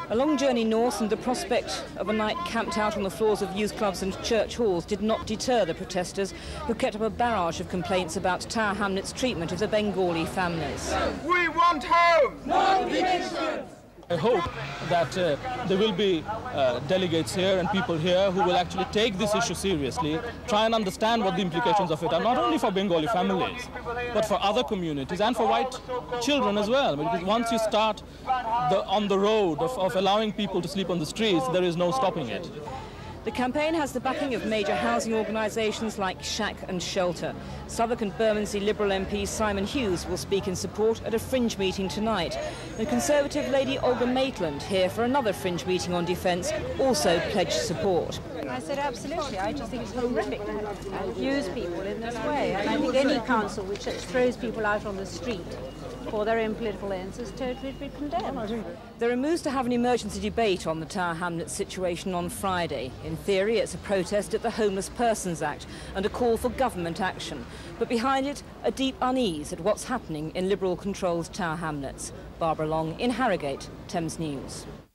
A long journey north and the prospect of a night camped out on the floors of youth clubs and church halls did not deter the protesters, who kept up a barrage of complaints about Tower Hamlets' treatment of the Bengali families. We want home! Not eviction! I hope that there will be delegates here and people here who will actually take this issue seriously, try and understand what the implications of it are, not only for Bengali families, but for other communities and for white children as well. Because once you start on the road of allowing people to sleep on the streets, there is no stopping it. The campaign has the backing of major housing organisations like Shack and Shelter. Southwark and Bermondsey Liberal MP Simon Hughes will speak in support at a fringe meeting tonight. And Conservative Lady Olga Maitland, here for another fringe meeting on defence, also pledged support. I said absolutely. I just think it's horrific to abuse people in this way. And I think any council which throws people out on the street for their own political ends is totally to be condemned. There are moves to have an emergency debate on the Tower Hamlets situation on Friday. In theory, it's a protest at the Homeless Persons Act and a call for government action. But behind it, a deep unease at what's happening in Liberal-controlled Tower Hamlets. Barbara Long in Harrogate, Thames News.